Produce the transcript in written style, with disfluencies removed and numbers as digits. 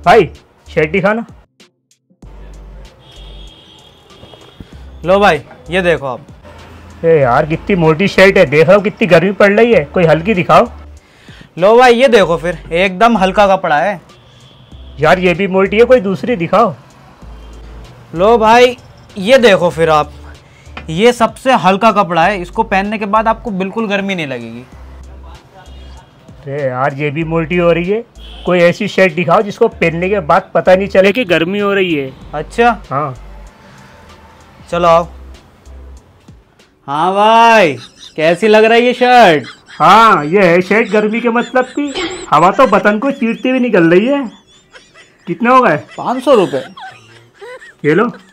भाई शर्ट दिखाना। लो भाई ये देखो आप। ए यार कितनी मोटी शर्ट है, देख रहा हूँ कितनी गर्मी पड़ रही है, कोई हल्की दिखाओ। लो भाई ये देखो, फिर एकदम हल्का कपड़ा है। यार ये भी मोटी है, कोई दूसरी दिखाओ। लो भाई ये देखो फिर आप, ये सबसे हल्का कपड़ा है, इसको पहनने के बाद आपको बिल्कुल गर्मी नहीं लगेगी। अरे यार ये भी मोटी हो रही है, कोई ऐसी शर्ट दिखाओ जिसको पहनने के बाद पता नहीं चले कि गर्मी हो रही है। अच्छा हाँ चलो आओ। हाँ भाई कैसी लग रही है शर्ट? हाँ ये है शर्ट गर्मी के मतलब की, हवा तो बटन को चीरती हुई निकल रही है। कितने हो गए? 500 रुपये। ये लो।